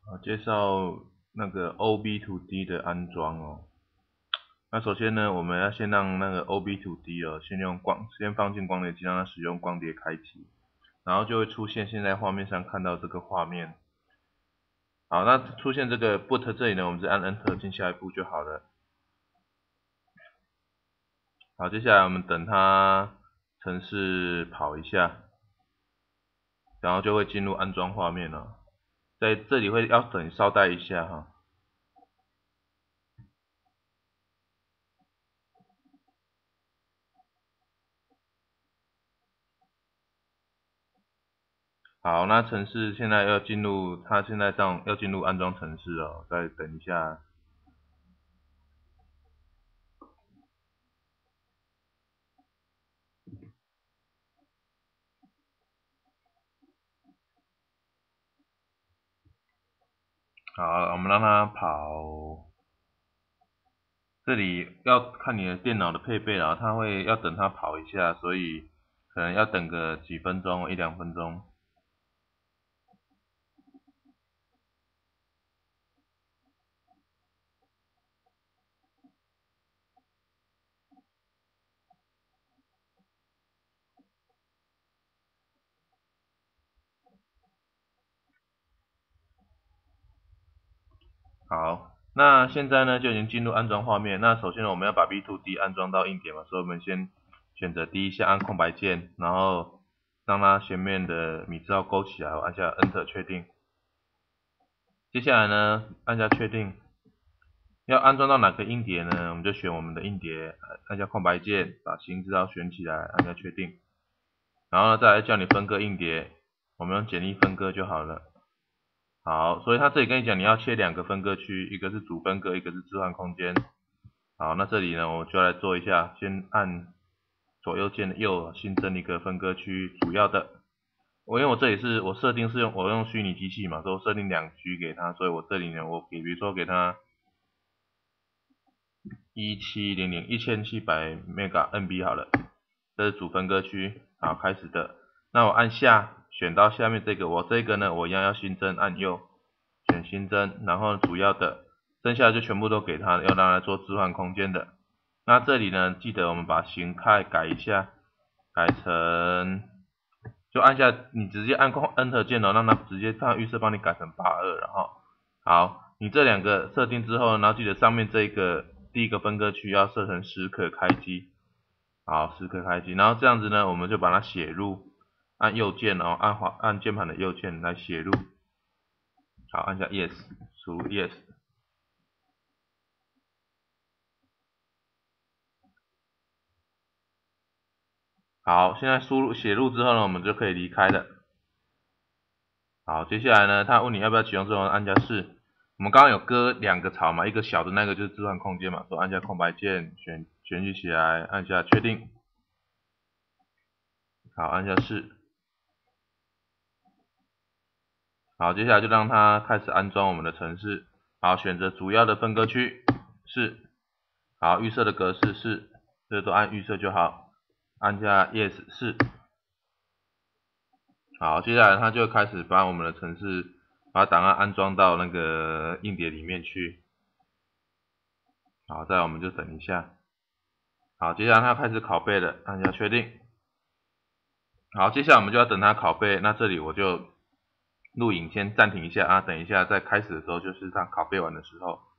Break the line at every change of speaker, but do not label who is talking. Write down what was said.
介绍那个 OB to D 的安装哦。那首先呢，我们要先让那个 OB to D 哦，先放进光碟机，让它使用光碟开启，然后就会出现现在画面上看到这个画面。好，那出现这个 boot 这里呢，我们只按 Enter 进下一步就好了。好，接下来我们等它程式跑一下，然后就会进入安装画面了。在这里要等稍待一下哈。好，那程式现在要进入，它现在要进入安装程式哦，再等一下。好，我们让它跑。这里要看你的电脑的配备啦，要等它跑一下，所以可能要等个几分钟，1-2分钟。好，那现在呢就已经进入安装画面。那首先我们要把 B2D 安装到硬碟嘛，所以我们先选择第一项按空白键，然后让它前面的米字号勾起来，按下 Enter 确定。接下来呢，按下确定。要安装到哪个硬碟呢？我们就选我们的硬碟，按下空白键，把新字号选起来，按下确定。然后呢，再来叫你分割硬碟，我们用简易分割就好了。好，所以他这里跟你讲，你要切2个分割区，一个是主分割，一个是置换空间。好，那这里呢，我就来做一下，先按左右键的右，新增一个分割区，主要的。因为我这里是我设定是用虚拟机器嘛，所以我设定2G 给它，所以我这里呢，比如说给它1700 MB 好了，这是主分割区。好，开始的。那我按下，选到下面这个，这个呢，我一样要新增，按右，选新增，然后主要的，剩下的就全部都给它，要让它做置换空间的。那这里呢，记得我们把形态改一下，改成就按下，你直接按Enter 键哦，让它直接预设帮你改成82，然后好，你这2个设定之后，然后记得上面这个第一个分割区要设成时刻开机，好，时刻开机，然后这样子呢，我们就把它写入，按右键哦，按键盘的右键来写入，好，按下 Yes， 输入 Yes。好，现在写入之后呢，我们就可以离开了。好，接下来呢，他问你要不要启用之后，按下是。我们刚刚有割2个槽嘛，一个小的那个就是置换空间嘛，所以按下空白键，选取起来，按下确定。好，按下是。好，接下来就让它开始安装我们的程式。好，选择主要的分割区是。好，预设的格式是，这都按预设就好。按下 Yes 是。好，接下来它就开始把我们的程式把档案安装到那个硬碟里面去。好，再来我们就等一下。好，接下来它开始拷贝了，按下确定。好，接下来我们就要等它拷贝。那这里我就录影先暂停一下啊，等一下在开始的时候就是它拷贝完的时候。